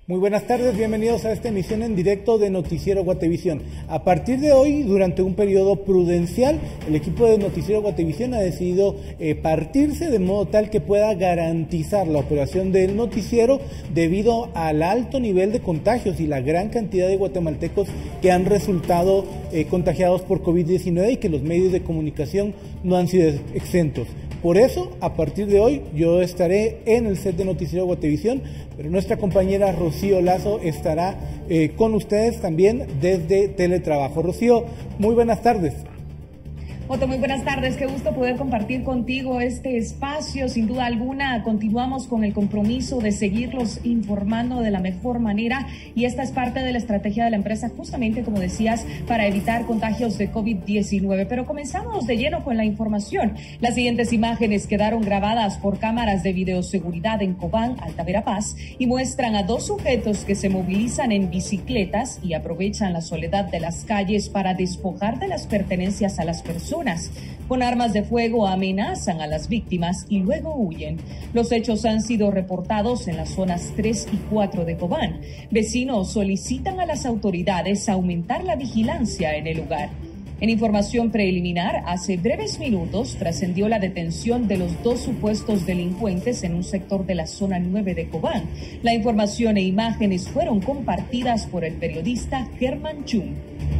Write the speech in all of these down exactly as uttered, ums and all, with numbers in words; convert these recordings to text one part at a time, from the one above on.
Muy buenas tardes, bienvenidos a esta emisión en directo de Noticiero Guatevisión. A partir de hoy, durante un periodo prudencial, el equipo de Noticiero Guatevisión ha decidido eh, partirse de modo tal que pueda garantizar la operación del noticiero debido al alto nivel de contagios y la gran cantidad de guatemaltecos que han resultado eh, contagiados por COVID diecinueve y que los medios de comunicación no han sido exentos. Por eso, a partir de hoy, yo estaré en el set de Noticiero Guatevisión, pero nuestra compañera Rocío Lazo estará eh, con ustedes también desde teletrabajo. Rocío, muy buenas tardes. Otto, muy buenas tardes, qué gusto poder compartir contigo este espacio. Sin duda alguna, continuamos con el compromiso de seguirlos informando de la mejor manera y esta es parte de la estrategia de la empresa, justamente como decías, para evitar contagios de COVID diecinueve. Pero comenzamos de lleno con la información. Las siguientes imágenes quedaron grabadas por cámaras de videoseguridad en Cobán, Alta Verapaz, y muestran a dos sujetos que se movilizan en bicicletas y aprovechan la soledad de las calles para despojar de las pertenencias a las personas. Con armas de fuego amenazan a las víctimas y luego huyen. Los hechos han sido reportados en las zonas tres y cuatro de Cobán. Vecinos solicitan a las autoridades aumentar la vigilancia en el lugar. En información preliminar, hace breves minutos trascendió la detención de los dos supuestos delincuentes en un sector de la zona nueve de Cobán. La información e imágenes fueron compartidas por el periodista Germán Chung.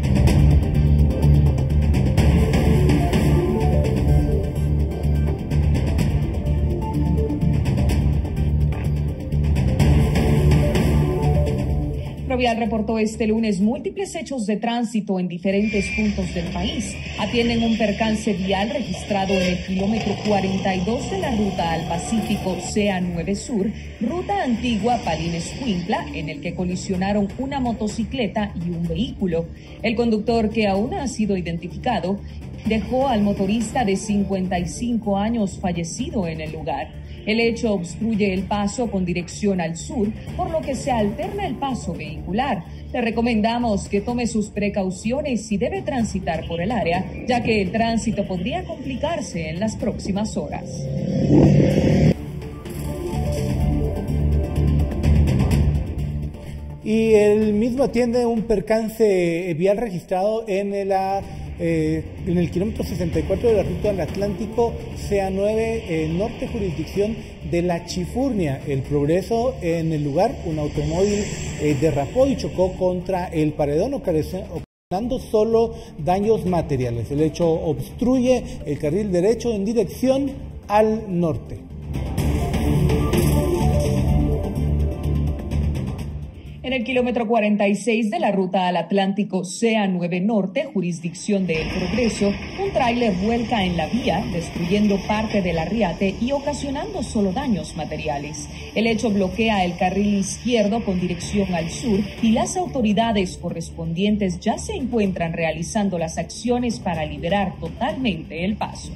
Provial reportó este lunes múltiples hechos de tránsito en diferentes puntos del país. Atienden un percance vial registrado en el kilómetro cuarenta y dos de la ruta al Pacífico C A nueve Sur, ruta antigua Palín-Escuintla, en el que colisionaron una motocicleta y un vehículo. El conductor, que aún no ha sido identificado, dejó al motorista de cincuenta y cinco años fallecido en el lugar. El hecho obstruye el paso con dirección al sur, por lo que se alterna el paso vehicular. Le recomendamos que tome sus precauciones si debe transitar por el área, ya que el tránsito podría complicarse en las próximas horas. Y el mismo atiende un percance vial registrado en el... Eh, en el kilómetro sesenta y cuatro de la ruta del Atlántico C A nueve eh, Norte, jurisdicción de La Chifurnia. El progreso en el lugar, un automóvil eh, derrapó y chocó contra el paredón, ocasionando solo daños materiales. El hecho obstruye el carril derecho en dirección al norte. En el kilómetro cuarenta y seis de la ruta al Atlántico C A nueve Norte, jurisdicción de El Progreso, un tráiler vuelca en la vía, destruyendo parte del arriate y ocasionando solo daños materiales. El hecho bloquea el carril izquierdo con dirección al sur y las autoridades correspondientes ya se encuentran realizando las acciones para liberar totalmente el paso.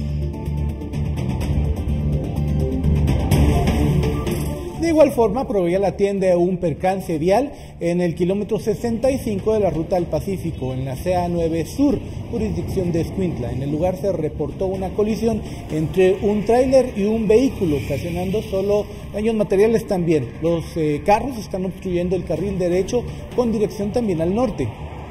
De igual forma, Provial atiende un percance vial en el kilómetro sesenta y cinco de la ruta del Pacífico, en la C A nueve Sur, jurisdicción de Escuintla. En el lugar se reportó una colisión entre un tráiler y un vehículo, ocasionando solo daños materiales también. Los eh, carros están obstruyendo el carril derecho con dirección también al norte.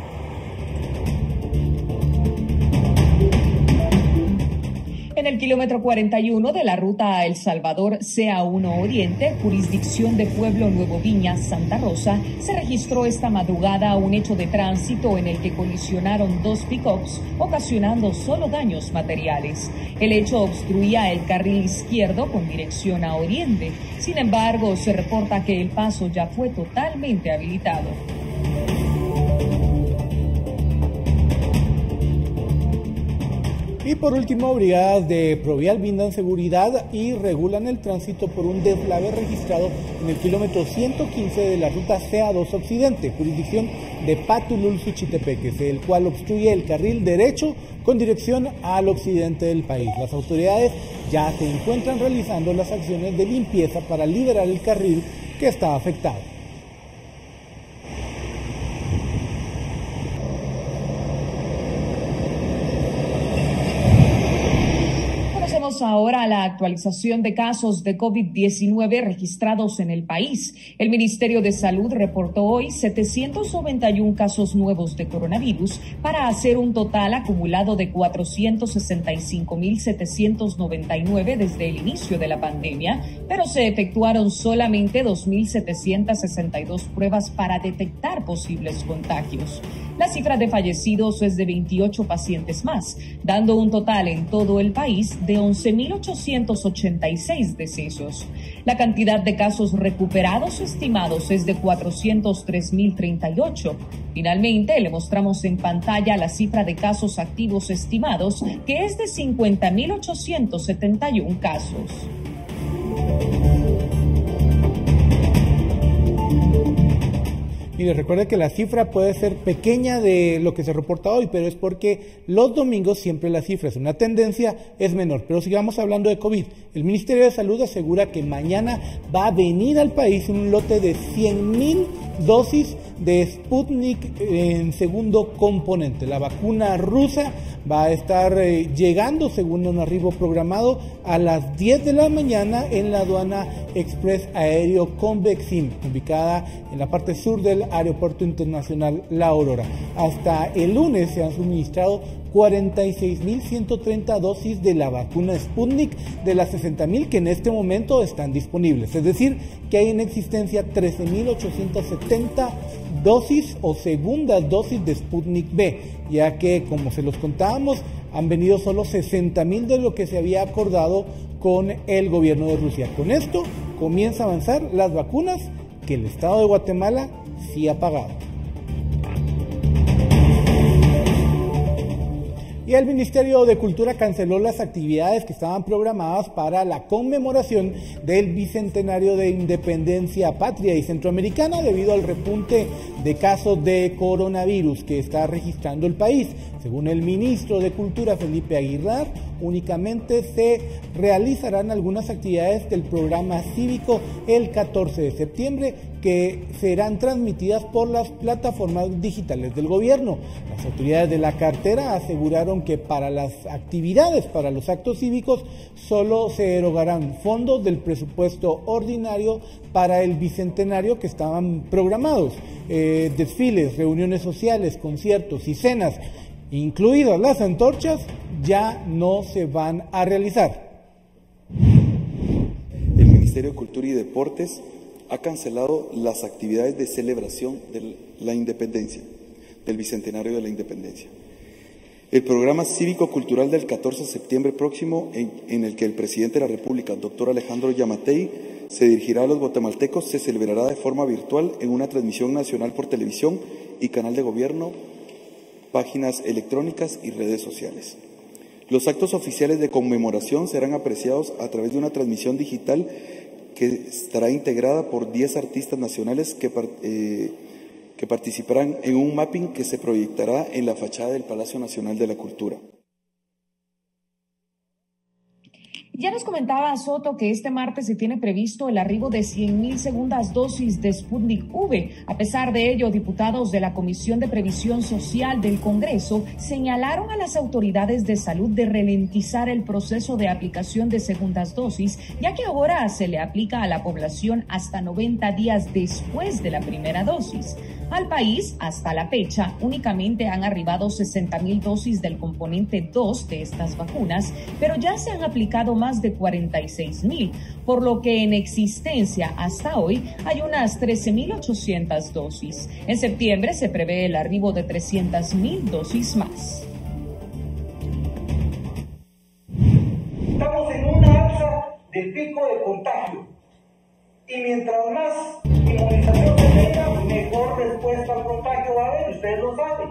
En el kilómetro cuarenta y uno de la ruta a El Salvador C A uno Oriente, jurisdicción de Pueblo Nuevo Viña, Santa Rosa, se registró esta madrugada un hecho de tránsito en el que colisionaron dos pick-ups, ocasionando solo daños materiales. El hecho obstruía el carril izquierdo con dirección a Oriente. Sin embargo, se reporta que el paso ya fue totalmente habilitado. Y por último, brigadas de Provial brindan seguridad y regulan el tránsito por un deslave registrado en el kilómetro ciento quince de la ruta C A dos Occidente, jurisdicción de Patulul, Suchitepeques, el cual obstruye el carril derecho con dirección al occidente del país. Las autoridades ya se encuentran realizando las acciones de limpieza para liberar el carril que está afectado. Vamos ahora a la actualización de casos de COVID diecinueve registrados en el país. El Ministerio de Salud reportó hoy setecientos noventa y uno casos nuevos de coronavirus para hacer un total acumulado de cuatrocientos sesenta y cinco mil setecientos noventa y nueve desde el inicio de la pandemia, pero se efectuaron solamente dos mil setecientos sesenta y dos pruebas para detectar posibles contagios. La cifra de fallecidos es de veintiocho pacientes más, dando un total en todo el país de once mil ochocientos ochenta y seis decesos. La cantidad de casos recuperados estimados es de cuatrocientos tres mil treinta y ocho. Finalmente, le mostramos en pantalla la cifra de casos activos estimados, que es de cincuenta mil ochocientos setenta y uno casos. Mire, recuerde que la cifra puede ser pequeña de lo que se reporta hoy, pero es porque los domingos siempre la cifra es una tendencia, es menor. Pero sigamos hablando de COVID. El Ministerio de Salud asegura que mañana va a venir al país un lote de cien mil dosis de Sputnik en segundo componente. La vacuna rusa va a estar eh, llegando, según un arribo programado, a las diez de la mañana en la aduana express aéreo Convexim, ubicada en la parte sur del Aeropuerto Internacional La Aurora. Hasta el lunes se han suministrado cuarenta y seis mil ciento treinta dosis de la vacuna Sputnik de las sesenta mil que en este momento están disponibles. Es decir, que hay en existencia trece mil ochocientos setenta dosis o segundas dosis de Sputnik B, ya que, como se los contábamos, han venido solo sesenta mil de lo que se había acordado con el gobierno de Rusia. Con esto comienza a avanzar las vacunas que el Estado de Guatemala sí ha pagado. Y el Ministerio de Cultura canceló las actividades que estaban programadas para la conmemoración del Bicentenario de Independencia Patria y Centroamericana debido al repunte de casos de coronavirus que está registrando el país. Según el ministro de Cultura, Felipe Aguilar, únicamente se realizarán algunas actividades del programa cívico el catorce de septiembre que serán transmitidas por las plataformas digitales del gobierno. Las autoridades de la cartera aseguraron que para las actividades, para los actos cívicos, solo se erogarán fondos del presupuesto ordinario para el bicentenario que estaban programados. Eh, desfiles, reuniones sociales, conciertos y cenas, incluidas las antorchas, ya no se van a realizar. El Ministerio de Cultura y Deportes ha cancelado las actividades de celebración de la independencia, del Bicentenario de la Independencia. El programa cívico-cultural del catorce de septiembre próximo, en, en el que el presidente de la República, doctor Alejandro Yamatei, se dirigirá a los guatemaltecos, se celebrará de forma virtual en una transmisión nacional por televisión y canal de gobierno, páginas electrónicas y redes sociales. Los actos oficiales de conmemoración serán apreciados a través de una transmisión digital que estará integrada por diez artistas nacionales que, eh, que participarán en un mapping que se proyectará en la fachada del Palacio Nacional de la Cultura. Ya nos comentaba Soto que este martes se tiene previsto el arribo de cien mil segundas dosis de Sputnik V. A pesar de ello, diputados de la Comisión de Previsión Social del Congreso señalaron a las autoridades de salud de ralentizar el proceso de aplicación de segundas dosis, ya que ahora se le aplica a la población hasta noventa días después de la primera dosis. Al país, hasta la fecha, únicamente han arribado sesenta mil dosis del componente dos de estas vacunas, pero ya se han aplicado más de cuarenta y seis mil, por lo que en existencia hasta hoy hay unas trece mil ochocientas dosis. En septiembre se prevé el arribo de trescientas mil dosis más. Estamos en una alza del pico de contagio y mientras más inmunización se tenga, mejor respuesta al contagio va a haber, ustedes lo saben.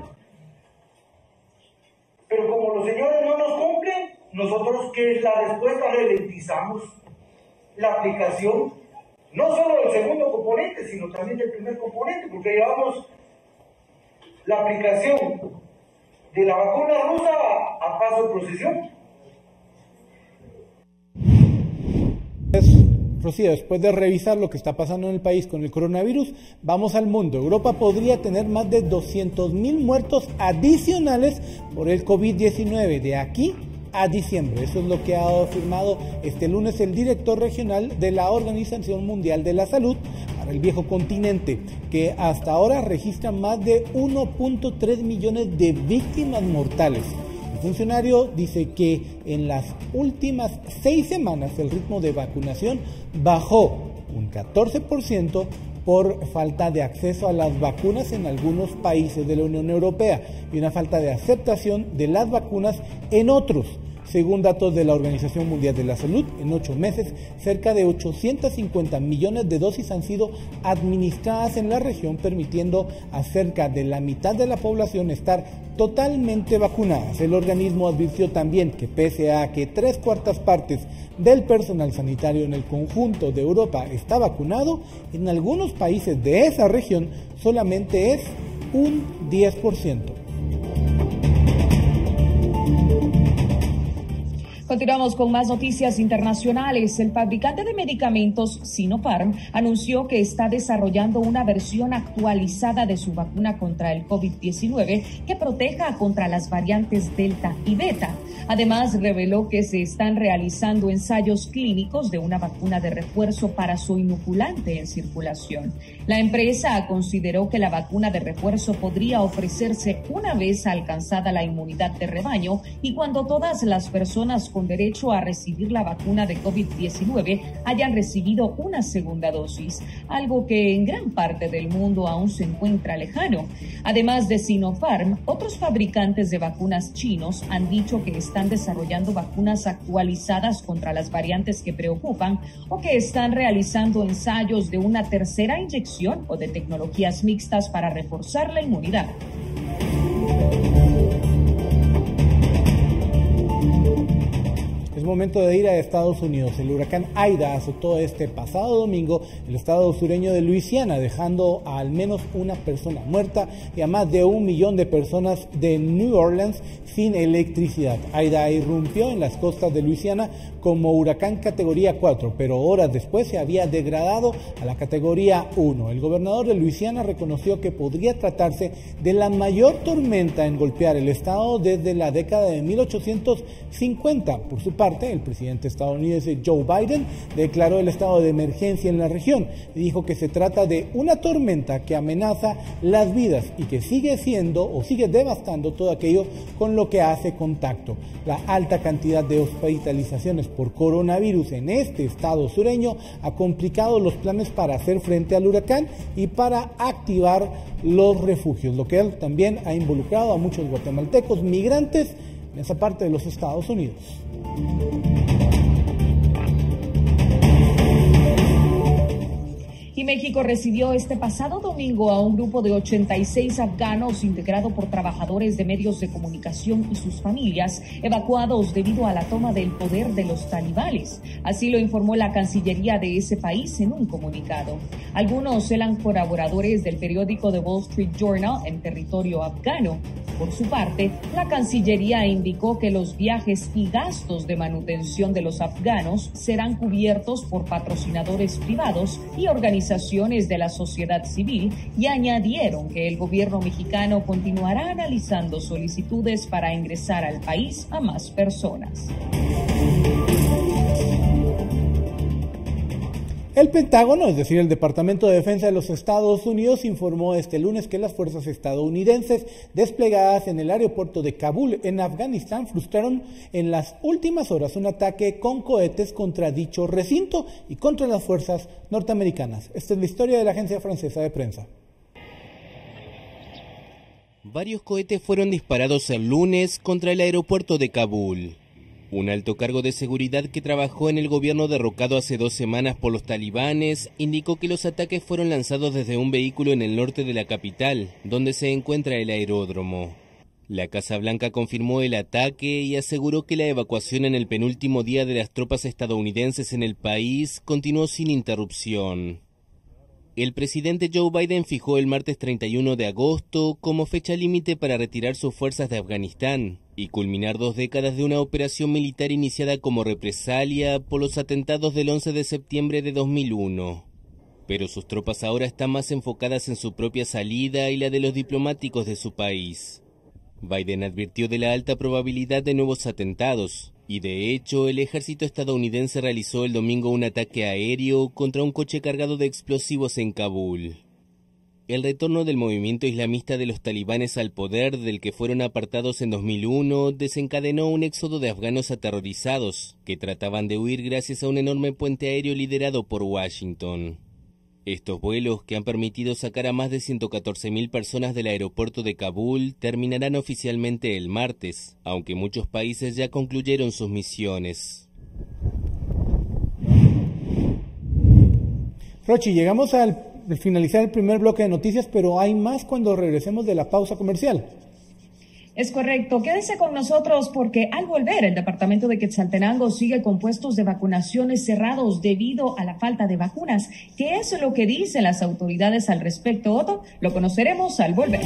Pero como los señores no nos cumplen, nosotros, ¿qué es la respuesta? Ralentizamos la aplicación, no solo del segundo componente, sino también del primer componente, porque llevamos la aplicación de la vacuna rusa a, a paso de procesión. Rocío, después de revisar lo que está pasando en el país con el coronavirus, vamos al mundo. Europa podría tener más de doscientos mil muertos adicionales por el COVID diecinueve de aquí a diciembre. Eso es lo que ha afirmado este lunes el director regional de la Organización Mundial de la Salud para el viejo continente, que hasta ahora registra más de uno punto tres millones de víctimas mortales. El funcionario dice que en las últimas seis semanas el ritmo de vacunación bajó un catorce por ciento por falta de acceso a las vacunas en algunos países de la Unión Europea y una falta de aceptación de las vacunas en otros. Según datos de la Organización Mundial de la Salud, en ocho meses, cerca de ochocientos cincuenta millones de dosis han sido administradas en la región, permitiendo a cerca de la mitad de la población estar totalmente vacunadas. El organismo advirtió también que pese a que tres cuartas partes del personal sanitario en el conjunto de Europa está vacunado, en algunos países de esa región solamente es un diez por ciento. Continuamos con más noticias internacionales. El fabricante de medicamentos Sinopharm anunció que está desarrollando una versión actualizada de su vacuna contra el COVID diecinueve que proteja contra las variantes Delta y Beta. Además, reveló que se están realizando ensayos clínicos de una vacuna de refuerzo para su inoculante en circulación. La empresa consideró que la vacuna de refuerzo podría ofrecerse una vez alcanzada la inmunidad de rebaño y cuando todas las personas con derecho a recibir la vacuna de COVID diecinueve hayan recibido una segunda dosis, algo que en gran parte del mundo aún se encuentra lejano. Además de Sinopharm, otros fabricantes de vacunas chinos han dicho que están desarrollando vacunas actualizadas contra las variantes que preocupan o que están realizando ensayos de una tercera inyección o de tecnologías mixtas para reforzar la inmunidad. Es momento de ir a Estados Unidos. El huracán Aida azotó este pasado domingo el estado sureño de Luisiana, dejando a al menos una persona muerta y a más de un millón de personas de New Orleans sin electricidad. Aida irrumpió en las costas de Luisiana como huracán categoría cuatro, pero horas después se había degradado a la categoría uno. El gobernador de Luisiana reconoció que podría tratarse de la mayor tormenta en golpear el estado desde la década de mil ochocientos cincuenta. Por su parte, el presidente estadounidense Joe Biden declaró el estado de emergencia en la región y dijo que se trata de una tormenta que amenaza las vidas y que sigue siendo o sigue devastando todo aquello con lo que hace contacto. La alta cantidad de hospitalizaciones por coronavirus en este estado sureño ha complicado los planes para hacer frente al huracán y para activar los refugios, lo que también ha involucrado a muchos guatemaltecos migrantes en esa parte de los Estados Unidos. Y México recibió este pasado domingo a un grupo de ochenta y seis afganos integrado por trabajadores de medios de comunicación y sus familias evacuados debido a la toma del poder de los talibanes. Así lo informó la Cancillería de ese país en un comunicado. Algunos eran colaboradores del periódico The Wall Street Journal en territorio afgano. Por su parte, la Cancillería indicó que los viajes y gastos de manutención de los afganos serán cubiertos por patrocinadores privados y organizaciones de la sociedad civil y añadieron que el gobierno mexicano continuará analizando solicitudes para ingresar al país a más personas. El Pentágono, es decir, el Departamento de Defensa de los Estados Unidos, informó este lunes que las fuerzas estadounidenses desplegadas en el aeropuerto de Kabul, en Afganistán, frustraron en las últimas horas un ataque con cohetes contra dicho recinto y contra las fuerzas norteamericanas. Esta es la historia de la agencia francesa de prensa. Varios cohetes fueron disparados el lunes contra el aeropuerto de Kabul. Un alto cargo de seguridad que trabajó en el gobierno derrocado hace dos semanas por los talibanes indicó que los ataques fueron lanzados desde un vehículo en el norte de la capital, donde se encuentra el aeródromo. La Casa Blanca confirmó el ataque y aseguró que la evacuación en el penúltimo día de las tropas estadounidenses en el país continuó sin interrupción. El presidente Joe Biden fijó el martes treinta y uno de agosto como fecha límite para retirar sus fuerzas de Afganistán y culminar dos décadas de una operación militar iniciada como represalia por los atentados del once de septiembre de dos mil uno. Pero sus tropas ahora están más enfocadas en su propia salida y la de los diplomáticos de su país. Biden advirtió de la alta probabilidad de nuevos atentados, y de hecho el ejército estadounidense realizó el domingo un ataque aéreo contra un coche cargado de explosivos en Kabul. El retorno del movimiento islamista de los talibanes al poder, del que fueron apartados en dos mil uno, desencadenó un éxodo de afganos aterrorizados, que trataban de huir gracias a un enorme puente aéreo liderado por Washington. Estos vuelos, que han permitido sacar a más de ciento catorce mil personas del aeropuerto de Kabul, terminarán oficialmente el martes, aunque muchos países ya concluyeron sus misiones. Rochi, llegamos al finalizar el primer bloque de noticias, pero hay más cuando regresemos de la pausa comercial. Es correcto. Quédese con nosotros porque al volver el departamento de Quetzaltenango sigue con puestos de vacunaciones cerrados debido a la falta de vacunas. ¿Qué es lo que dicen las autoridades al respecto, Otto? Lo conoceremos al volver.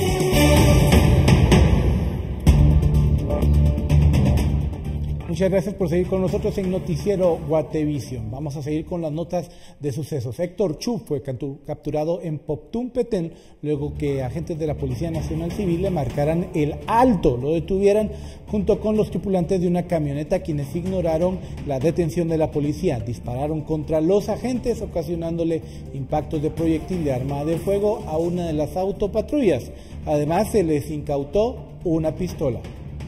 Muchas gracias por seguir con nosotros en Noticiero Guatevisión. Vamos a seguir con las notas de sucesos. Héctor Chu fue capturado en Poptún, Petén, luego que agentes de la Policía Nacional Civil le marcaran el alto. Lo detuvieran junto con los tripulantes de una camioneta, quienes ignoraron la detención de la policía. Dispararon contra los agentes, ocasionándole impactos de proyectil de arma de fuego a una de las autopatrullas. Además, se les incautó una pistola.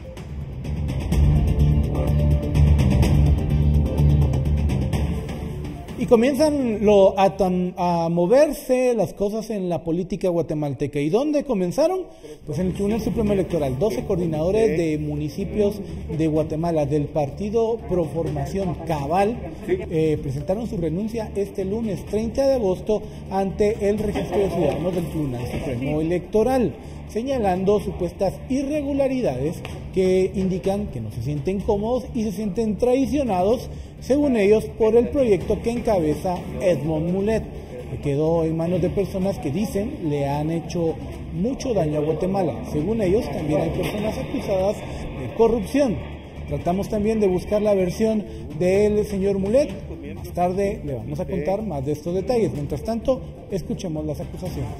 Y comienzan lo, a, tan, a moverse las cosas en la política guatemalteca. ¿Y dónde comenzaron? Pues en el Tribunal Supremo Electoral. doce coordinadores de municipios de Guatemala del partido Proformación Cabal eh, presentaron su renuncia este lunes treinta de agosto ante el registro de ciudadanos del Tribunal Supremo Electoral, señalando supuestas irregularidades que indican que no se sienten cómodos y se sienten traicionados, según ellos, por el proyecto que encabeza Edmond Mulet, que quedó en manos de personas que dicen le han hecho mucho daño a Guatemala. Según ellos, también hay personas acusadas de corrupción. Tratamos también de buscar la versión del señor Mulet. Más tarde le vamos a contar más de estos detalles. Mientras tanto, escuchemos las acusaciones.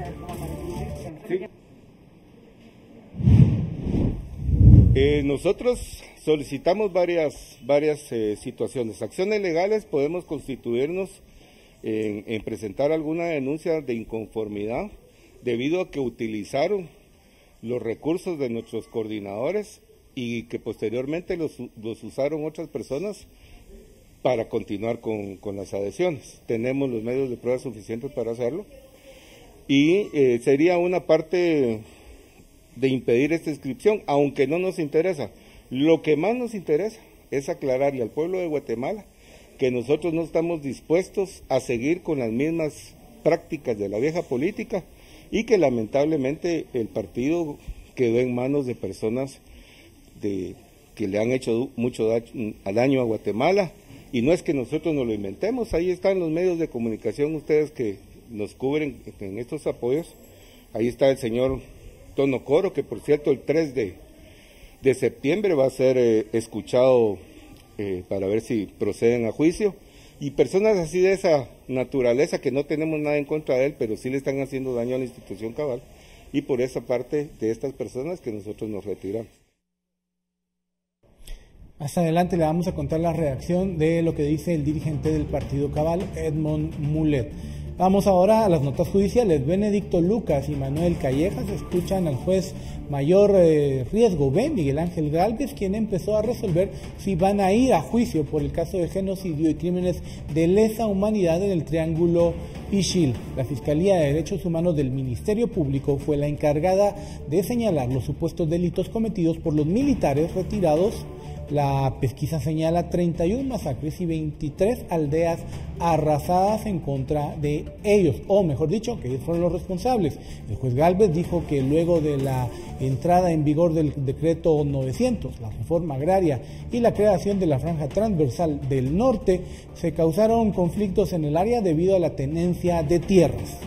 Eh, nosotros solicitamos varias, varias eh, situaciones. Acciones legales, podemos constituirnos en, en presentar alguna denuncia de inconformidad debido a que utilizaron los recursos de nuestros coordinadores y que posteriormente los, los usaron otras personas para continuar con, con las adhesiones. Tenemos los medios de prueba suficientes para hacerlo y eh, sería una parte de impedir esta inscripción, aunque no nos interesa. Lo que más nos interesa es aclararle al pueblo de Guatemala que nosotros no estamos dispuestos a seguir con las mismas prácticas de la vieja política y que lamentablemente el partido quedó en manos de personas de, que le han hecho mucho daño a Guatemala, y no es que nosotros nos lo inventemos. Ahí están los medios de comunicación, ustedes que nos cubren en estos apoyos. Ahí está el señor Tono Coro, que por cierto el tres de septiembre va a ser eh, escuchado eh, para ver si proceden a juicio, y personas así de esa naturaleza que no tenemos nada en contra de él, pero sí le están haciendo daño a la institución Cabal, y por esa parte de estas personas que nosotros nos retiramos. Más adelante le vamos a contar la reacción de lo que dice el dirigente del partido Cabal, Edmond Mulet. Vamos ahora a las notas judiciales. Benedicto Lucas y Manuel Callejas escuchan al juez mayor eh, riesgo B, Miguel Ángel Gálvez, quien empezó a resolver si van a ir a juicio por el caso de genocidio y crímenes de lesa humanidad en el Triángulo Ixil. La Fiscalía de Derechos Humanos del Ministerio Público fue la encargada de señalar los supuestos delitos cometidos por los militares retirados. La pesquisa señala treinta y una masacres y veintitrés aldeas arrasadas en contra de ellos, o mejor dicho, que ellos fueron los responsables. El juez Gálvez dijo que luego de la entrada en vigor del decreto novecientos, la reforma agraria y la creación de la franja transversal del norte, se causaron conflictos en el área debido a la tenencia de tierras.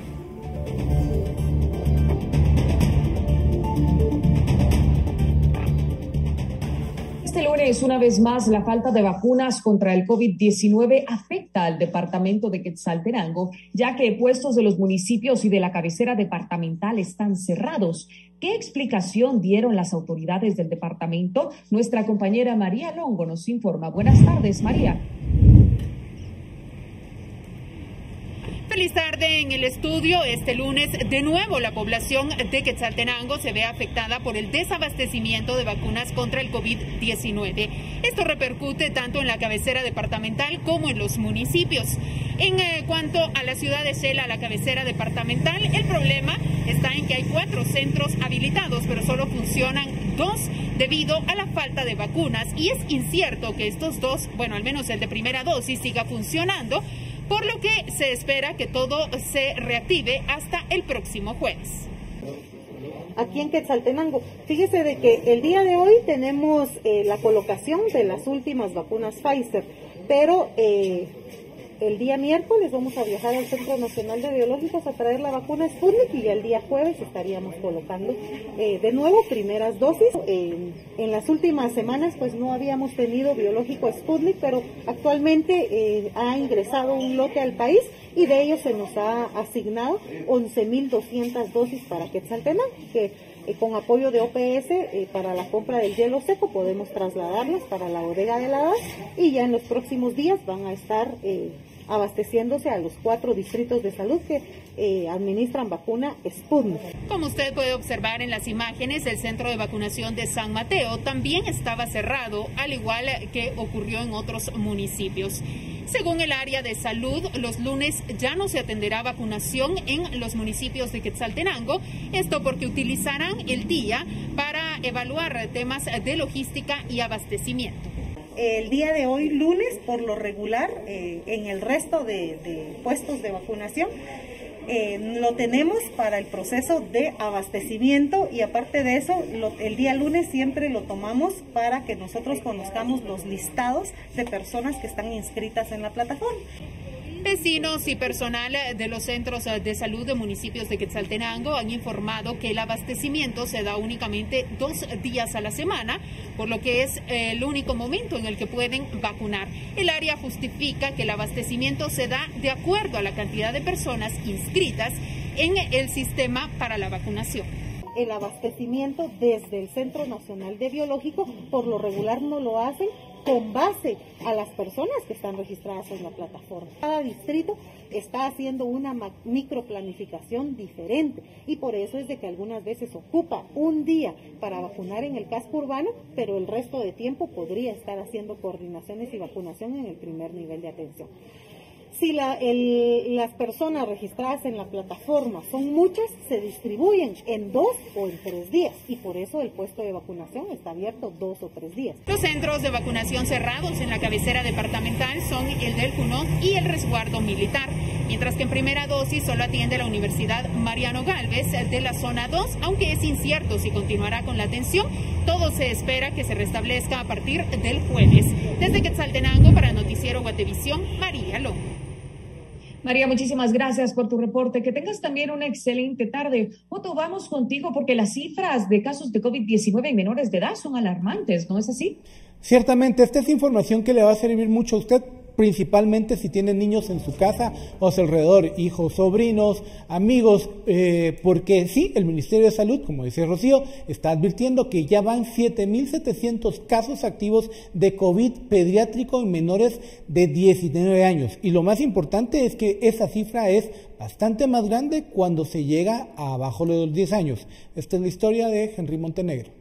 Este lunes, una vez más, la falta de vacunas contra el COVID diecinueve afecta al departamento de Quetzaltenango, ya que puestos de los municipios y de la cabecera departamental están cerrados. ¿Qué explicación dieron las autoridades del departamento? Nuestra compañera María Longo nos informa. Buenas tardes, María. Feliz tarde en el estudio. Este lunes, de nuevo, la población de Quetzaltenango se ve afectada por el desabastecimiento de vacunas contra el COVID diecinueve. Esto repercute tanto en la cabecera departamental como en los municipios. En eh, cuanto a la ciudad de Xela, la cabecera departamental, el problema está en que hay cuatro centros habilitados, pero solo funcionan dos debido a la falta de vacunas. Y es incierto que estos dos, bueno, al menos el de primera dosis, siga funcionando, por lo que se espera que todo se reactive hasta el próximo jueves. Aquí en Quetzaltenango, fíjese de que el día de hoy tenemos eh, la colocación de las últimas vacunas Pfizer, pero eh, el día miércoles vamos a viajar al Centro Nacional de Biológicos a traer la vacuna Sputnik y el día jueves estaríamos colocando eh, de nuevo primeras dosis. Eh, en las últimas semanas pues no habíamos tenido biológico Sputnik, pero actualmente eh, ha ingresado un lote al país y de ellos se nos ha asignado once mil doscientas dosis para Quetzaltenango, que eh, con apoyo de O P S eh, para la compra del hielo seco podemos trasladarlas para la bodega de la D A S y ya en los próximos días van a estar eh, abasteciéndose a los cuatro distritos de salud que eh, administran vacuna Sputnik. Como usted puede observar en las imágenes, el centro de vacunación de San Mateo también estaba cerrado, al igual que ocurrió en otros municipios. Según el área de salud, los lunes ya no se atenderá vacunación en los municipios de Quetzaltenango, esto porque utilizarán el día para evaluar temas de logística y abastecimiento. El día de hoy, lunes, por lo regular, eh, en el resto de, de puestos de vacunación, eh, lo tenemos para el proceso de abastecimiento y aparte de eso, lo, el día lunes siempre lo tomamos para que nosotros conozcamos los listados de personas que están inscritas en la plataforma. Vecinos y personal de los centros de salud de municipios de Quetzaltenango han informado que el abastecimiento se da únicamente dos días a la semana, por lo que es el único momento en el que pueden vacunar. El área justifica que el abastecimiento se da de acuerdo a la cantidad de personas inscritas en el sistema para la vacunación. El abastecimiento desde el Centro Nacional de Biológico, por lo regular no lo hacen con base a las personas que están registradas en la plataforma. Cada distrito está haciendo una microplanificación diferente y por eso es de que algunas veces ocupa un día para vacunar en el casco urbano, pero el resto de tiempo podría estar haciendo coordinaciones y vacunación en el primer nivel de atención. Si la, el, las personas registradas en la plataforma son muchas, se distribuyen en dos o en tres días y por eso el puesto de vacunación está abierto dos o tres días. Los centros de vacunación cerrados en la cabecera departamental son el del Cunón y el resguardo militar, mientras que en primera dosis solo atiende la Universidad Mariano Gálvez de la zona dos, aunque es incierto si continuará con la atención. Todo se espera que se restablezca a partir del jueves. Desde Quetzaltenango para Noticiero Guatevisión, María Longo. María, muchísimas gracias por tu reporte. Que tengas también una excelente tarde. Otto, vamos contigo porque las cifras de casos de COVID diecinueve en menores de edad son alarmantes, ¿no es así? Ciertamente, esta es información que le va a servir mucho a usted, principalmente si tiene niños en su casa o a su alrededor, hijos, sobrinos, amigos, eh, porque sí, el Ministerio de Salud, como dice Rocío, está advirtiendo que ya van siete mil setecientos casos activos de COVID pediátrico en menores de diecinueve años. Y lo más importante es que esa cifra es bastante más grande cuando se llega a abajo de los diez años. Esta es la historia de Henry Montenegro.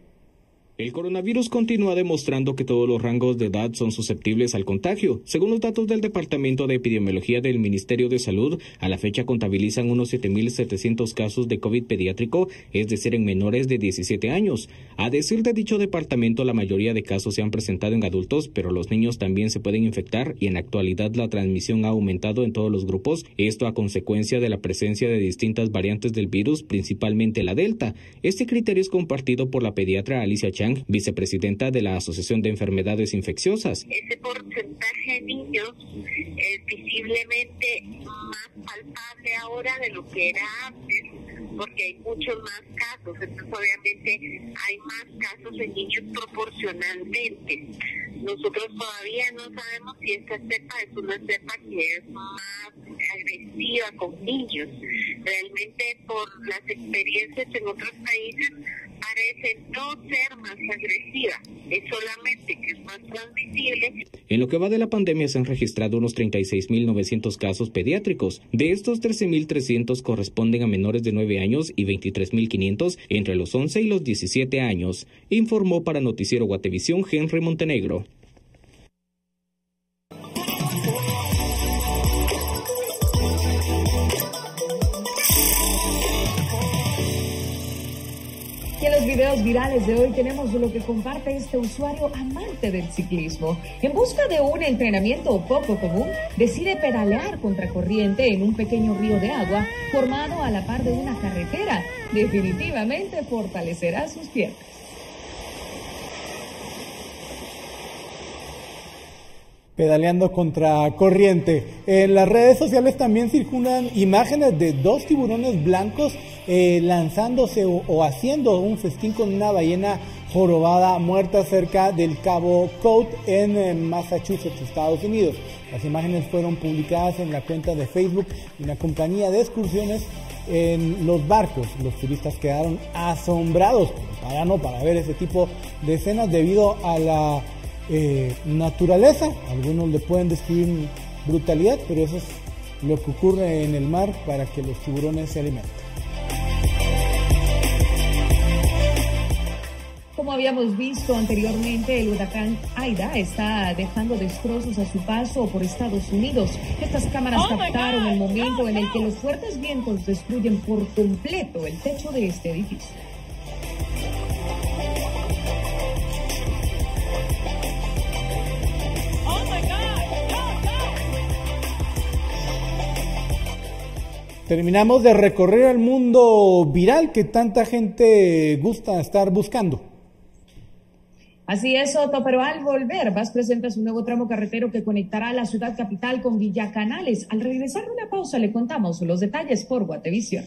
El coronavirus continúa demostrando que todos los rangos de edad son susceptibles al contagio. Según los datos del Departamento de Epidemiología del Ministerio de Salud, a la fecha contabilizan unos siete mil setecientos casos de COVID pediátrico, es decir, en menores de diecisiete años. A decir de dicho departamento, la mayoría de casos se han presentado en adultos, pero los niños también se pueden infectar y en la actualidad la transmisión ha aumentado en todos los grupos, esto a consecuencia de la presencia de distintas variantes del virus, principalmente la Delta. Este criterio es compartido por la pediatra Alicia Chang, vicepresidenta de la Asociación de Enfermedades Infecciosas. Ese porcentaje de niños es visiblemente más palpable ahora de lo que era antes, porque hay muchos más casos, entonces obviamente hay más casos en niños proporcionalmente. Nosotros todavía no sabemos si esta cepa es una cepa que es más agresiva con niños. Realmente por las experiencias en otros países parece no ser más agresiva, es solamente que es más transmisible. En lo que va de la pandemia se han registrado unos treinta y seis mil novecientos casos pediátricos. De estos, trece mil trescientos corresponden a menores de nueve años y veintitrés mil quinientos entre los once y los diecisiete años, informó para Noticiero Guatevisión Henry Montenegro. Y en los videos virales de hoy tenemos lo que comparte este usuario amante del ciclismo. En busca de un entrenamiento poco común, decide pedalear contracorriente en un pequeño río de agua formado a la par de una carretera. Definitivamente fortalecerá sus piernas. Pedaleando contra corriente. En las redes sociales también circulan imágenes de dos tiburones blancos eh, lanzándose o, o haciendo un festín con una ballena jorobada muerta cerca del Cabo Cod en eh, Massachusetts, Estados Unidos. Las imágenes fueron publicadas en la cuenta de Facebook de una compañía de excursiones en los barcos. Los turistas quedaron asombrados para no para ver ese tipo de escenas debido a la Eh, naturaleza. Algunos le pueden describir brutalidad, pero eso es lo que ocurre en el mar para que los tiburones se alimenten. Como habíamos visto anteriormente, el huracán Aida está dejando destrozos a su paso por Estados Unidos. Estas cámaras oh captaron el momento no, en el que los fuertes vientos destruyen por completo el techo de este edificio. Terminamos de recorrer el mundo viral que tanta gente gusta estar buscando. Así es, Otto, pero al volver, Vaz presenta su nuevo tramo carretero que conectará la ciudad capital con Villa Canales. Al regresar de una pausa le contamos los detalles por Guatevisión.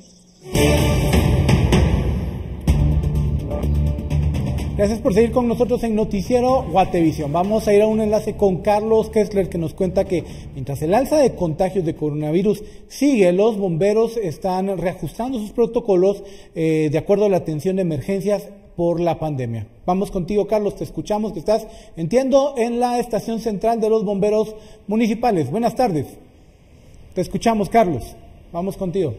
Gracias por seguir con nosotros en Noticiero Guatevisión. Vamos a ir a un enlace con Carlos Kessler, que nos cuenta que mientras el alza de contagios de coronavirus sigue, los bomberos están reajustando sus protocolos eh, de acuerdo a la atención de emergencias por la pandemia. Vamos contigo, Carlos, te escuchamos, que estás, entiendo, en la estación central de los bomberos municipales. Buenas tardes. Te escuchamos, Carlos. Vamos contigo.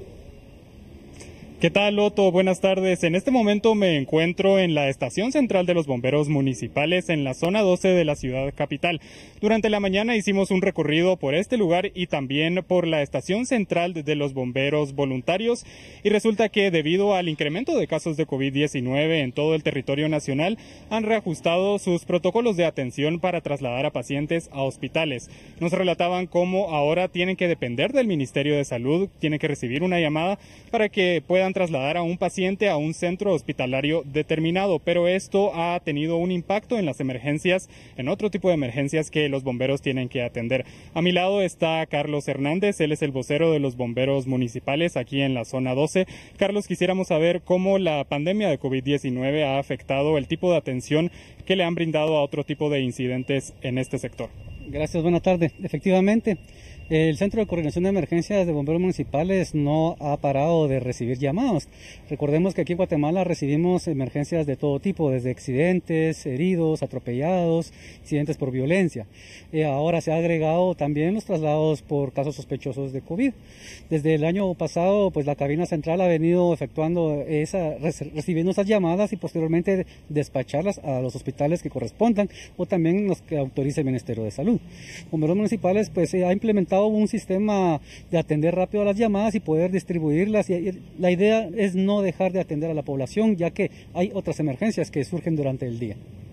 ¿Qué tal, Otto? Buenas tardes. En este momento me encuentro en la estación central de los bomberos municipales en la zona doce de la ciudad capital. Durante la mañana hicimos un recorrido por este lugar y también por la estación central de los bomberos voluntarios, y resulta que debido al incremento de casos de COVID diecinueve en todo el territorio nacional, han reajustado sus protocolos de atención para trasladar a pacientes a hospitales. Nos relataban cómo ahora tienen que depender del Ministerio de Salud, tienen que recibir una llamada para que puedan trasladar a un paciente a un centro hospitalario determinado, pero esto ha tenido un impacto en las emergencias, en otro tipo de emergencias que los bomberos tienen que atender. A mi lado está Carlos Hernández, él es el vocero de los bomberos municipales aquí en la zona doce. Carlos, quisiéramos saber cómo la pandemia de COVID diecinueve ha afectado el tipo de atención que le han brindado a otro tipo de incidentes en este sector. Gracias, buenas tardes. Efectivamente, el Centro de Coordinación de Emergencias de Bomberos Municipales no ha parado de recibir llamados. Recordemos que aquí en Guatemala recibimos emergencias de todo tipo, desde accidentes, heridos, atropellados, incidentes por violencia. Eh, ahora se ha agregado también los traslados por casos sospechosos de COVID. Desde el año pasado, pues la cabina central ha venido efectuando esa, recibiendo esas llamadas y posteriormente despacharlas a los hospitales que correspondan o también los que autorice el Ministerio de Salud. Bomberos Municipales pues se ha implementado un sistema de atender rápido a las llamadas y poder distribuirlas, y la idea es no dejar de atender a la población, ya que hay otras emergencias que surgen durante el día.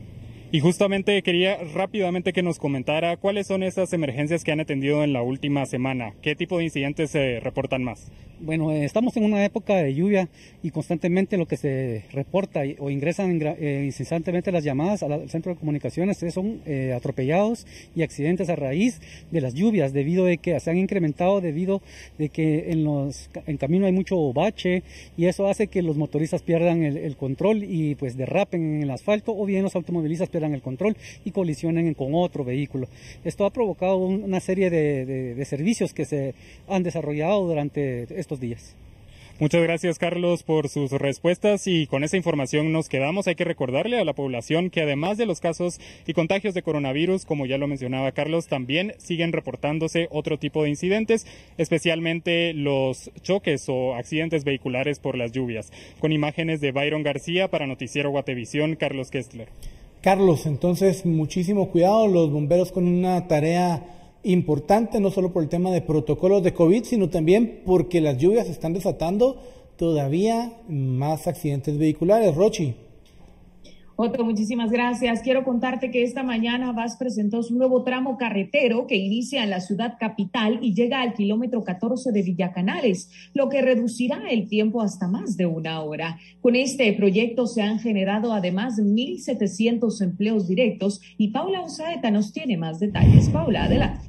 Y justamente quería rápidamente que nos comentara cuáles son esas emergencias que han atendido en la última semana. ¿Qué tipo de incidentes se reportan más? Bueno, eh, estamos en una época de lluvia y constantemente lo que se reporta y, o ingresan eh, incesantemente las llamadas al, al centro de comunicaciones son eh, atropellados y accidentes a raíz de las lluvias, debido a que se han incrementado debido de que en los en camino hay mucho bache y eso hace que los motoristas pierdan el, el control y pues derrapen en el asfalto, o bien los automovilistas pierdan el control y colisionen con otro vehículo. Esto ha provocado un, una serie de, de, de servicios que se han desarrollado durante estos días. Muchas gracias, Carlos, por sus respuestas, y con esa información nos quedamos. Hay que recordarle a la población que además de los casos y contagios de coronavirus, como ya lo mencionaba Carlos, también siguen reportándose otro tipo de incidentes, especialmente los choques o accidentes vehiculares por las lluvias. Con imágenes de Byron García para Noticiero Guatevisión, Carlos Kessler. Carlos, entonces muchísimo cuidado, los bomberos con una tarea importante, no solo por el tema de protocolos de COVID, sino también porque las lluvias están desatando todavía más accidentes vehiculares. Rochi. Otto, muchísimas gracias. Quiero contarte que esta mañana V A S presentó su nuevo tramo carretero que inicia en la ciudad capital y llega al kilómetro catorce de Villacanales, lo que reducirá el tiempo hasta más de una hora. Con este proyecto se han generado además mil setecientos empleos directos y Paula Osaeta nos tiene más detalles. Paula, adelante.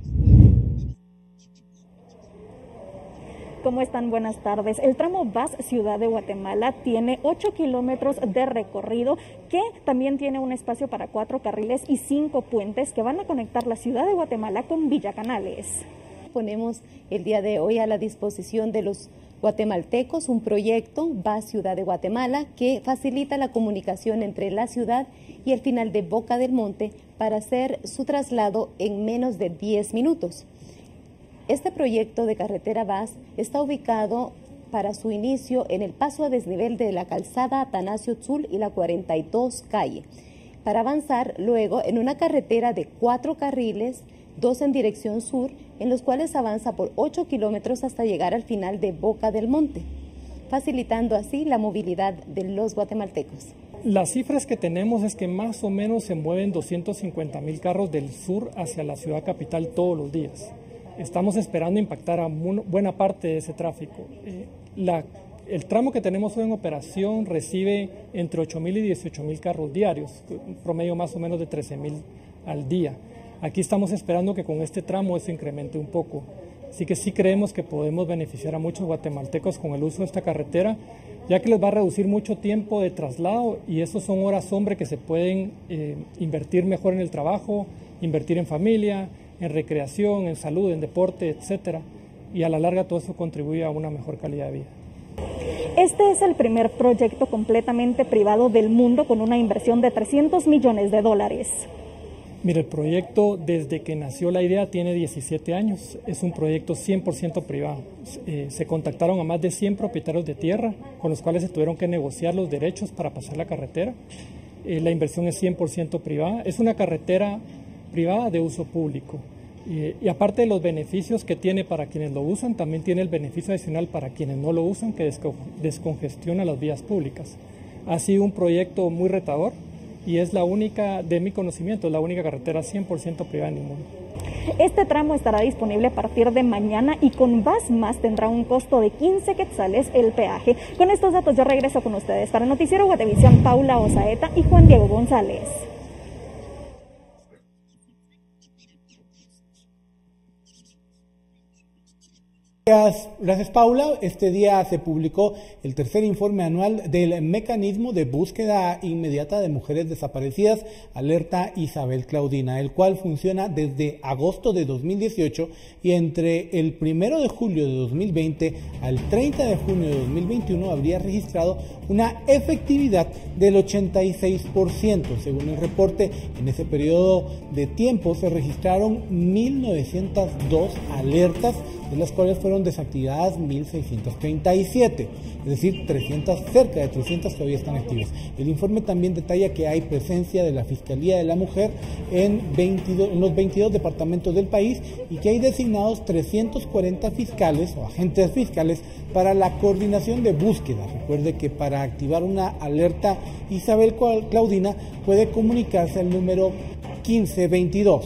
¿Cómo están? Buenas tardes. El tramo V A S Ciudad de Guatemala tiene ocho kilómetros de recorrido, que también tiene un espacio para cuatro carriles y cinco puentes que van a conectar la ciudad de Guatemala con Villacanales. Ponemos el día de hoy a la disposición de los guatemaltecos un proyecto V A S Ciudad de Guatemala que facilita la comunicación entre la ciudad y el final de Boca del Monte para hacer su traslado en menos de diez minutos. Este proyecto de carretera V A S está ubicado para su inicio en el paso a desnivel de la calzada Atanasio Tzul y la cuarenta y dos calle, para avanzar luego en una carretera de cuatro carriles, dos en dirección sur, en los cuales avanza por ocho kilómetros hasta llegar al final de Boca del Monte, facilitando así la movilidad de los guatemaltecos. Las cifras que tenemos es que más o menos se mueven doscientos cincuenta mil carros del sur hacia la ciudad capital todos los días. Estamos esperando impactar a buena parte de ese tráfico. Eh, la, el tramo que tenemos hoy en operación recibe entre ocho mil y dieciocho mil carros diarios, un promedio más o menos de trece mil al día. Aquí estamos esperando que con este tramo eso incremente un poco. Así que sí creemos que podemos beneficiar a muchos guatemaltecos con el uso de esta carretera, ya que les va a reducir mucho tiempo de traslado y eso son horas hombre que se pueden eh, invertir mejor en el trabajo, invertir en familia, en recreación, en salud, en deporte, etcétera, y a la larga todo eso contribuye a una mejor calidad de vida. Este es el primer proyecto completamente privado del mundo con una inversión de trescientos millones de dólares. Mire, el proyecto desde que nació la idea tiene diecisiete años, es un proyecto cien por ciento privado. Eh, se contactaron a más de cien propietarios de tierra con los cuales se tuvieron que negociar los derechos para pasar la carretera. Eh, la inversión es cien por ciento privada, es una carretera privada de uso público y, y aparte de los beneficios que tiene para quienes lo usan, también tiene el beneficio adicional para quienes no lo usan, que desco descongestiona las vías públicas. Ha sido un proyecto muy retador y es la única, de mi conocimiento, es la única carretera cien por ciento privada en el mundo. Este tramo estará disponible a partir de mañana y con V A S más tendrá un costo de quince quetzales el peaje. Con estos datos yo regreso con ustedes. Para Noticiero Guatevisión, Paula Osaeta y Juan Diego González. Gracias, gracias Paula. Este día se publicó el tercer informe anual del mecanismo de búsqueda inmediata de mujeres desaparecidas, Alerta Isabel Claudina, el cual funciona desde agosto de dos mil dieciocho y entre el primero de julio de dos mil veinte al treinta de junio de dos mil veintiuno habría registrado una efectividad del ochenta y seis por ciento. Según el reporte, en ese periodo de tiempo se registraron mil novecientas dos alertas de las cuales fueron desactivadas mil seiscientas treinta y siete, es decir, trescientas, cerca de trescientas todavía están activas. El informe también detalla que hay presencia de la Fiscalía de la Mujer en, veintidós, en los veintidós departamentos del país y que hay designados trescientos cuarenta fiscales o agentes fiscales para la coordinación de búsqueda. Recuerde que para activar una alerta Isabel Claudina puede comunicarse al número quince veintidós.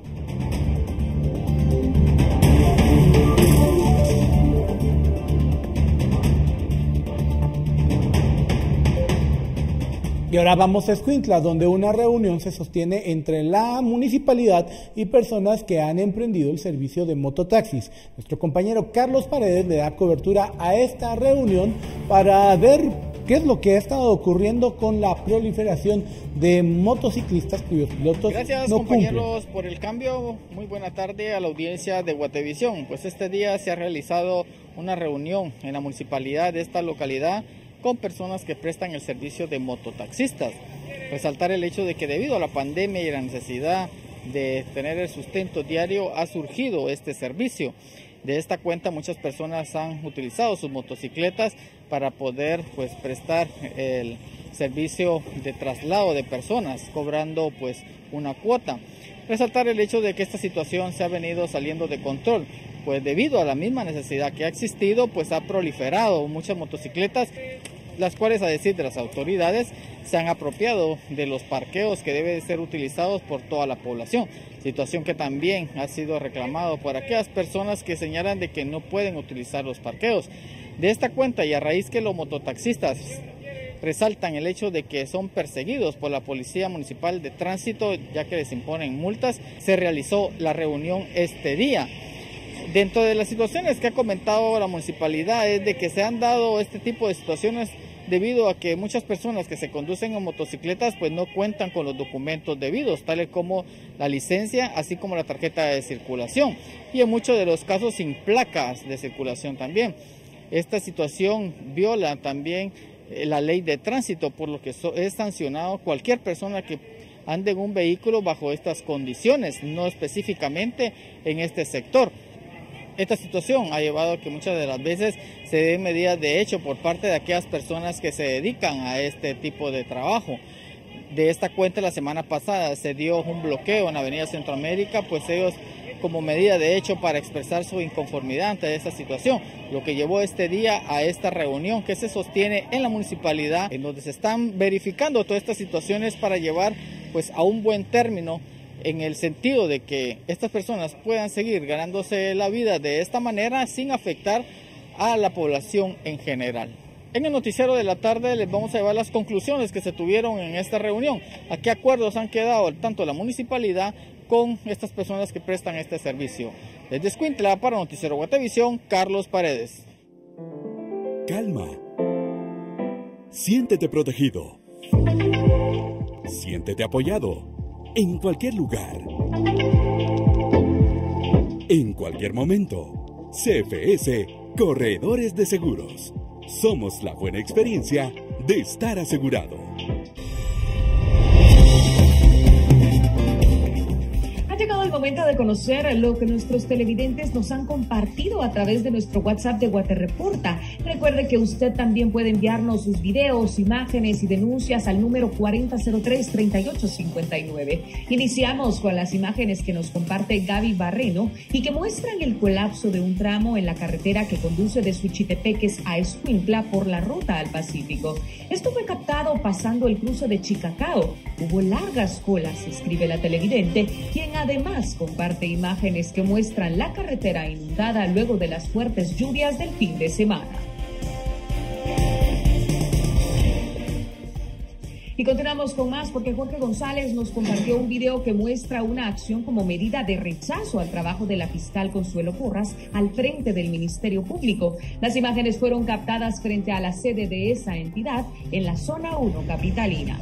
Y ahora vamos a Escuintla, donde una reunión se sostiene entre la municipalidad y personas que han emprendido el servicio de mototaxis. Nuestro compañero Carlos Paredes le da cobertura a esta reunión para ver qué es lo que ha estado ocurriendo con la proliferación de motociclistas cuyos pilotos Gracias, no compañeros, cumplen. por el cambio. Muy buena tarde a la audiencia de Guatevisión. Pues este día se ha realizado una reunión en la municipalidad de esta localidad con personas que prestan el servicio de mototaxistas. Resaltar el hecho de que debido a la pandemia y la necesidad de tener el sustento diario ha surgido este servicio. De esta cuenta muchas personas han utilizado sus motocicletas para poder pues prestar el servicio de traslado de personas, cobrando pues una cuota. Resaltar el hecho de que esta situación se ha venido saliendo de control, pues debido a la misma necesidad que ha existido, pues ha proliferado muchas motocicletas, las cuales, a decir de las autoridades, se han apropiado de los parqueos que deben ser utilizados por toda la población, situación que también ha sido reclamado por aquellas personas que señalan de que no pueden utilizar los parqueos. De esta cuenta, y a raíz que los mototaxistas resaltan el hecho de que son perseguidos por la Policía Municipal de Tránsito, ya que les imponen multas, se realizó la reunión este día. Dentro de las situaciones que ha comentado la municipalidad es de que se han dado este tipo de situaciones debido a que muchas personas que se conducen en motocicletas pues no cuentan con los documentos debidos, tales como la licencia, así como la tarjeta de circulación, y en muchos de los casos sin placas de circulación también. Esta situación viola también la ley de tránsito, por lo que es sancionado cualquier persona que ande en un vehículo bajo estas condiciones, no específicamente en este sector. Esta situación ha llevado a que muchas de las veces se den medidas de hecho por parte de aquellas personas que se dedican a este tipo de trabajo. De esta cuenta, la semana pasada se dio un bloqueo en la Avenida Centroamérica, pues ellos como medida de hecho para expresar su inconformidad ante esta situación, lo que llevó este día a esta reunión que se sostiene en la municipalidad, en donde se están verificando todas estas situaciones para llevar pues a un buen término, en el sentido de que estas personas puedan seguir ganándose la vida de esta manera sin afectar a la población en general. En el noticiero de la tarde les vamos a llevar las conclusiones que se tuvieron en esta reunión, a qué acuerdos han quedado tanto la municipalidad con estas personas que prestan este servicio. Desde Escuintla para Noticiero Guatevisión, Carlos Paredes. Calma. Siéntete protegido. Siéntete apoyado. En cualquier lugar, en cualquier momento. C F S Corredores de Seguros. Somos la buena experiencia de estar asegurado. Ha llegado el momento de conocer lo que nuestros televidentes nos han compartido a través de nuestro WhatsApp de Guatereporta. Recuerde que usted también puede enviarnos sus videos, imágenes y denuncias al número cuarenta cero tres, treinta y ocho cincuenta y nueve. Iniciamos con las imágenes que nos comparte Gaby Barreno y que muestran el colapso de un tramo en la carretera que conduce de Suchitepeques a Escuintla por la ruta al Pacífico. Esto fue captado pasando el cruce de Chicacao. Hubo largas colas, escribe la televidente, quien además comparte imágenes que muestran la carretera inundada luego de las fuertes lluvias del fin de semana. Y continuamos con más porque Jorge González nos compartió un video que muestra una acción como medida de rechazo al trabajo de la fiscal Consuelo Porras al frente del Ministerio Público. Las imágenes fueron captadas frente a la sede de esa entidad en la zona uno capitalina.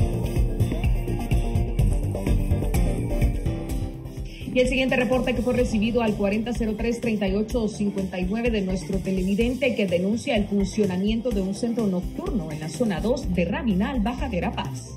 Y el siguiente reporte que fue recibido al cuarenta cero tres, treinta y ocho cincuenta y nueve de nuestro televidente que denuncia el funcionamiento de un centro nocturno en la zona dos de Raminal, Baja Verapaz.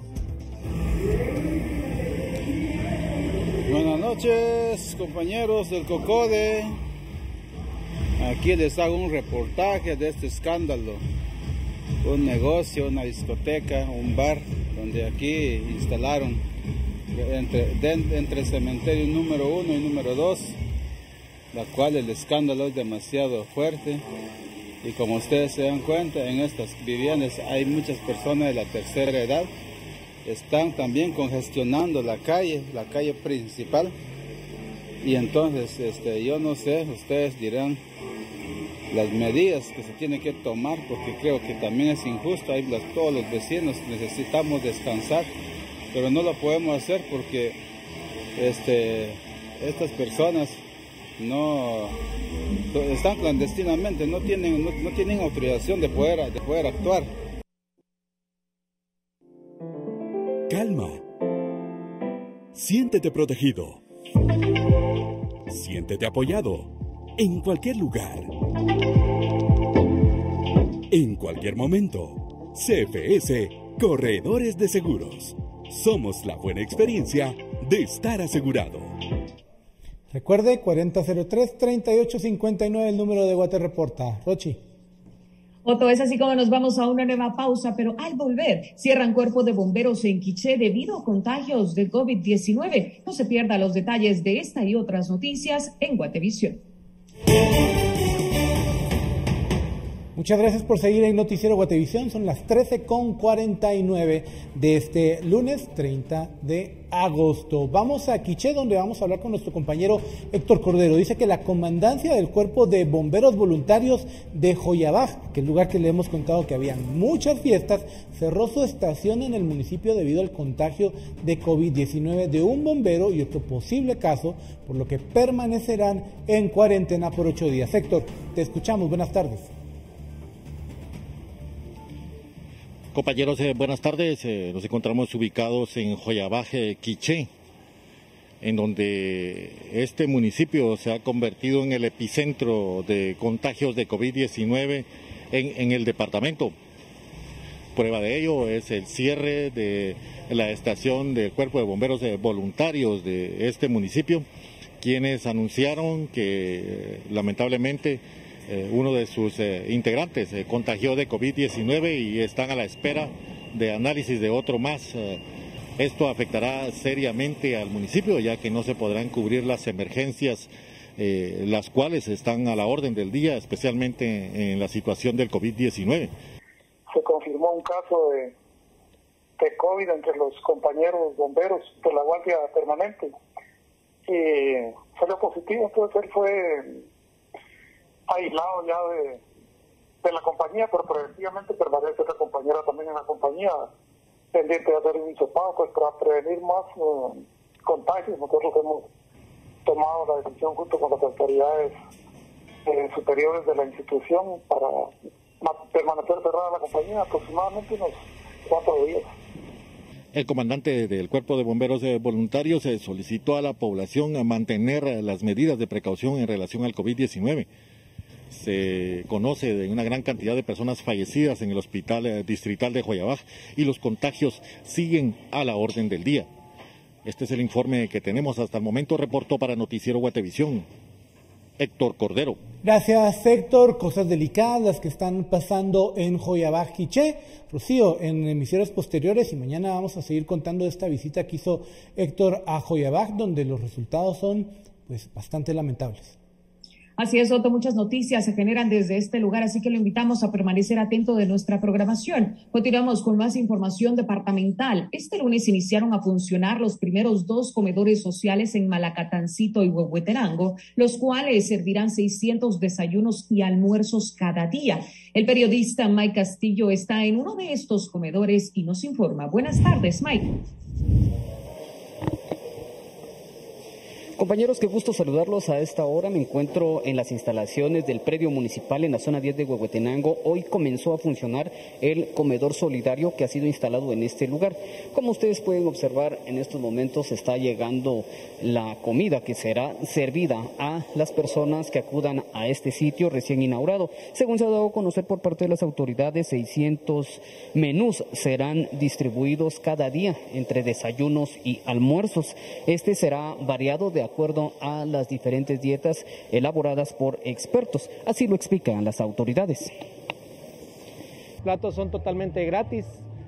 Buenas noches, compañeros del COCODE. Aquí les hago un reportaje de este escándalo. Un negocio, una discoteca, un bar, donde aquí instalaron entre, de, entre el cementerio número uno y número dos, la cual el escándalo es demasiado fuerte. Y como ustedes se dan cuenta, en estas viviendas hay muchas personas de la tercera edad. Están también congestionando la calle, la calle principal. Y entonces, este, yo no sé, ustedes dirán las medidas que se tienen que tomar, porque creo que también es injusto. Hay las, todos los vecinos necesitamos descansar, pero no lo podemos hacer porque este, estas personas no están clandestinamente, no tienen, no, no tienen autorización de poder, de poder actuar. Calma. Siéntete protegido. Siéntete apoyado. En cualquier lugar. En cualquier momento. C F S Corredores de Seguros. Somos la buena experiencia de estar asegurado. Recuerde, cuarenta cero tres, treinta y ocho cincuenta y nueve el número de Guate Reporta. Rochi. Otto, es así como nos vamos a una nueva pausa, pero al volver cierran cuerpos de bomberos en Quiché debido a contagios de COVID diecinueve. No se pierda los detalles de esta y otras noticias en Guatevisión. Muchas gracias por seguir en Noticiero Guatevisión. Son las trece con cuarenta y nueve de este lunes treinta de agosto. Vamos a Quiché, donde vamos a hablar con nuestro compañero Héctor Cordero. Dice que la comandancia del Cuerpo de Bomberos Voluntarios de Joyabaj, que es el lugar que le hemos contado que había muchas fiestas, cerró su estación en el municipio debido al contagio de COVID diecinueve de un bombero y otro posible caso, por lo que permanecerán en cuarentena por ocho días. Héctor, te escuchamos. Buenas tardes. Compañeros, eh, buenas tardes. Eh, nos encontramos ubicados en Joyabaj, Quiché, en donde este municipio se ha convertido en el epicentro de contagios de COVID diecinueve en, en el departamento. Prueba de ello es el cierre de la estación del Cuerpo de Bomberos eh, Voluntarios de este municipio, quienes anunciaron que eh, lamentablemente Eh, uno de sus eh, integrantes eh, contagió de COVID diecinueve y están a la espera de análisis de otro más. Eh, esto afectará seriamente al municipio, ya que no se podrán cubrir las emergencias, eh, las cuales están a la orden del día, especialmente en la situación del COVID diecinueve. Se confirmó un caso de, de COVID entre los compañeros bomberos de la Guardia Permanente y salió positivo, entonces él fue aislado ya de, de la compañía, pero preventivamente permanece otra compañera también en la compañía, pendiente de hacer un hisopado, pues para prevenir más eh, contagios. Nosotros hemos tomado la decisión junto con las autoridades eh, superiores de la institución para permanecer cerrada la compañía aproximadamente unos cuatro días. El comandante del Cuerpo de Bomberos Voluntarios solicitó a la población a mantener las medidas de precaución en relación al COVID diecinueve. Se conoce de una gran cantidad de personas fallecidas en el hospital distrital de Joyabaj y los contagios siguen a la orden del día. Este es el informe que tenemos hasta el momento. Reportó para Noticiero Guatevisión Héctor Cordero. Gracias, Héctor. Cosas delicadas las que están pasando en Joyabaj, Quiché. Rocío, en emisiones posteriores, y mañana vamos a seguir contando de esta visita que hizo Héctor a Joyabaj, donde los resultados son pues bastante lamentables. Así es, Otto, muchas noticias se generan desde este lugar, así que lo invitamos a permanecer atento de nuestra programación. Continuamos con más información departamental. Este lunes iniciaron a funcionar los primeros dos comedores sociales en Malacatancito y Huehuetenango, los cuales servirán seiscientos desayunos y almuerzos cada día. El periodista Mike Castillo está en uno de estos comedores y nos informa. Buenas tardes, Mike. Compañeros, qué gusto saludarlos a esta hora. Me encuentro en las instalaciones del predio municipal en la zona diez de Huehuetenango. Hoy comenzó a funcionar el comedor solidario que ha sido instalado en este lugar. Como ustedes pueden observar, en estos momentos está llegando la comida que será servida a las personas que acudan a este sitio recién inaugurado. Según se ha dado a conocer por parte de las autoridades, seiscientos menús serán distribuidos cada día entre desayunos y almuerzos. Este será variado de acuerdo acuerdo a las diferentes dietas elaboradas por expertos. Así lo explican las autoridades. Los platos son totalmente gratis,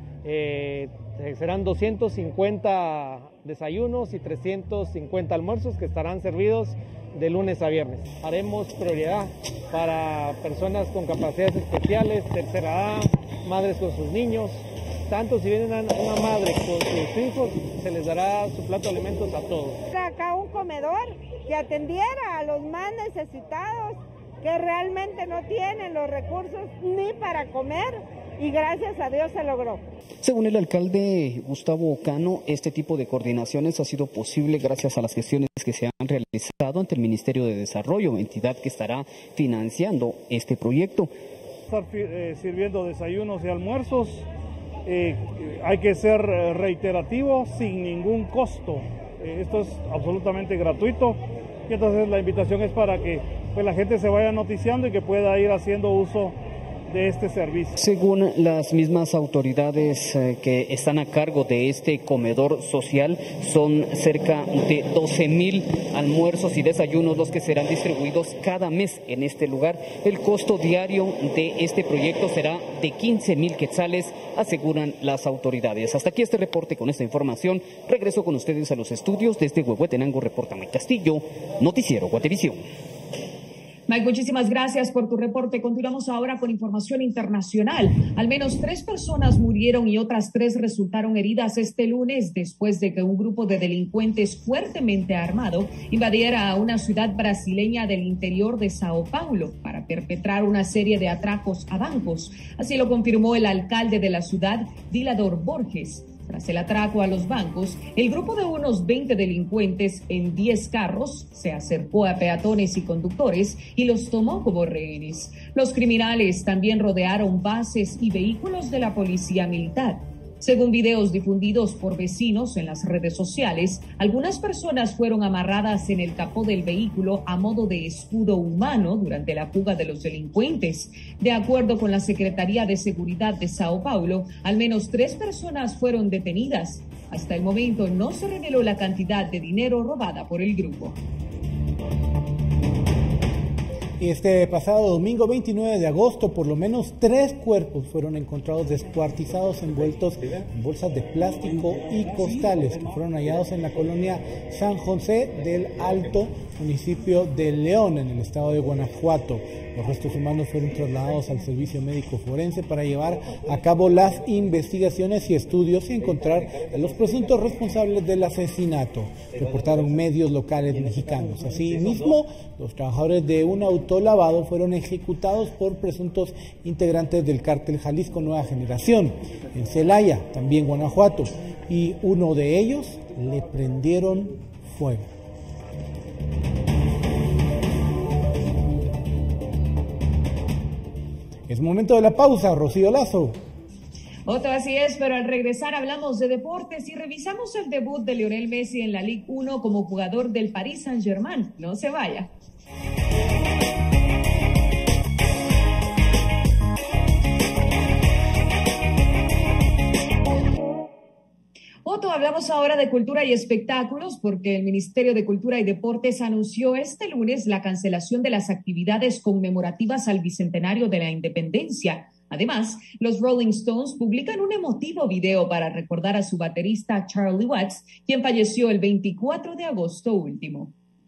eh, serán doscientos cincuenta desayunos y trescientos cincuenta almuerzos que estarán servidos de lunes a viernes. Haremos prioridad para personas con capacidades especiales, tercera edad, madres con sus niños. Tanto si viene una, una madre con sus hijos, se les dará su plato de alimentos a todos. Acá un comedor que atendiera a los más necesitados, que realmente no tienen los recursos ni para comer, y gracias a Dios se logró. Según el alcalde Gustavo Cano, este tipo de coordinaciones ha sido posible gracias a las gestiones que se han realizado ante el Ministerio de Desarrollo, entidad que estará financiando este proyecto. Estar eh, sirviendo desayunos y almuerzos, eh, hay que ser reiterativo sin ningún costo. Eh, esto es absolutamente gratuito y entonces la invitación es para que pues, la gente se vaya noticiando y que pueda ir haciendo uso de este servicio. Según las mismas autoridades eh, que están a cargo de este comedor social, son cerca de doce mil almuerzos y desayunos los que serán distribuidos cada mes en este lugar. El costo diario de este proyecto será de quince mil quetzales, aseguran las autoridades. Hasta aquí este reporte con esta información. Regreso con ustedes a los estudios desde Huehuetenango. Reporta Mike Castillo, Noticiero Guatevisión. Mike, muchísimas gracias por tu reporte. Continuamos ahora con información internacional. Al menos tres personas murieron y otras tres resultaron heridas este lunes después de que un grupo de delincuentes fuertemente armado invadiera a una ciudad brasileña del interior de Sao Paulo para perpetrar una serie de atracos a bancos. Así lo confirmó el alcalde de la ciudad, Dilador Borges. Tras el atraco a los bancos, el grupo de unos veinte delincuentes en diez carros se acercó a peatones y conductores y los tomó como rehenes. Los criminales también rodearon bases y vehículos de la policía militar. Según videos difundidos por vecinos en las redes sociales, algunas personas fueron amarradas en el capó del vehículo a modo de escudo humano durante la fuga de los delincuentes. De acuerdo con la Secretaría de Seguridad de Sao Paulo, al menos tres personas fueron detenidas. Hasta el momento no se reveló la cantidad de dinero robada por el grupo. Este pasado domingo veintinueve de agosto, por lo menos tres cuerpos fueron encontrados descuartizados envueltos en bolsas de plástico y costales que fueron hallados en la colonia San José del Alto, municipio de León, en el estado de Guanajuato. Los restos humanos fueron trasladados al servicio médico forense para llevar a cabo las investigaciones y estudios y encontrar a los presuntos responsables del asesinato, reportaron medios locales mexicanos. Asimismo, los trabajadores de un autolavado fueron ejecutados por presuntos integrantes del cártel Jalisco Nueva Generación en Celaya, también Guanajuato, y uno de ellos le prendieron fuego. Es momento de la pausa, Rocío Lazo. Otro así es, pero al regresar hablamos de deportes y revisamos el debut de Lionel Messi en la Ligue uno como jugador del Paris Saint-Germain. No se vaya. Otto, hablamos ahora de cultura y espectáculos porque el Ministerio de Cultura y Deportes anunció este lunes la cancelación de las actividades conmemorativas al Bicentenario de la Independencia. Además, los Rolling Stones publican un emotivo video para recordar a su baterista Charlie Watts, quien falleció el veinticuatro de agosto último.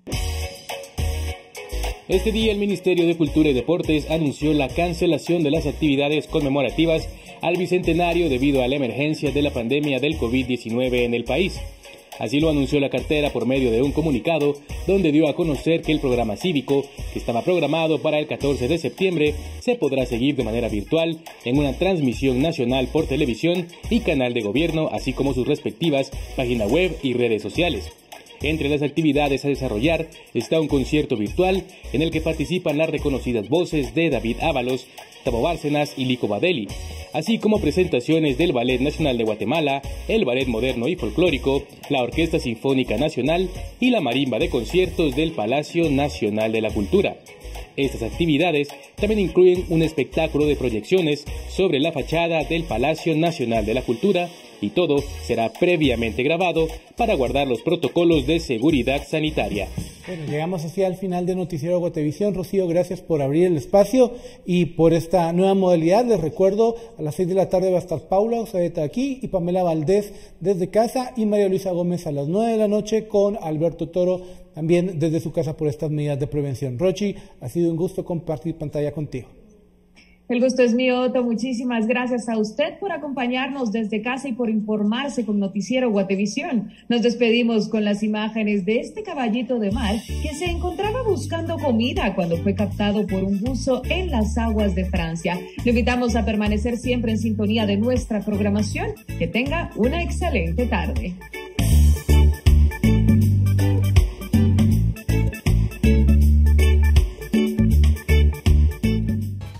Este día el Ministerio de Cultura y Deportes anunció la cancelación de las actividades conmemorativas al Bicentenario debido a la emergencia de la pandemia del COVID diecinueve en el país. Así lo anunció la cartera por medio de un comunicado donde dio a conocer que el programa cívico, que estaba programado para el catorce de septiembre, se podrá seguir de manera virtual en una transmisión nacional por televisión y canal de gobierno, así como sus respectivas página web y redes sociales. Entre las actividades a desarrollar está un concierto virtual en el que participan las reconocidas voces de David Ábalos, Tabo Bárcenas y Lico Badeli, así como presentaciones del Ballet Nacional de Guatemala, el Ballet Moderno y Folclórico, la Orquesta Sinfónica Nacional y la Marimba de Conciertos del Palacio Nacional de la Cultura. Estas actividades también incluyen un espectáculo de proyecciones sobre la fachada del Palacio Nacional de la Cultura, y todo será previamente grabado para guardar los protocolos de seguridad sanitaria. Bueno, llegamos así al final de Noticiero Guatevisión. Rocío, gracias por abrir el espacio y por esta nueva modalidad. Les recuerdo, a las seis de la tarde va a estar Paula Osaeta aquí y Pamela Valdés desde casa y María Luisa Gómez a las nueve de la noche con Alberto Toro también desde su casa por estas medidas de prevención. Rochi, ha sido un gusto compartir pantalla contigo. El gusto es mío, Otto. Muchísimas gracias a usted por acompañarnos desde casa y por informarse con Noticiero Guatevisión. Nos despedimos con las imágenes de este caballito de mar que se encontraba buscando comida cuando fue captado por un buzo en las aguas de Francia. Le invitamos a permanecer siempre en sintonía de nuestra programación. Que tenga una excelente tarde.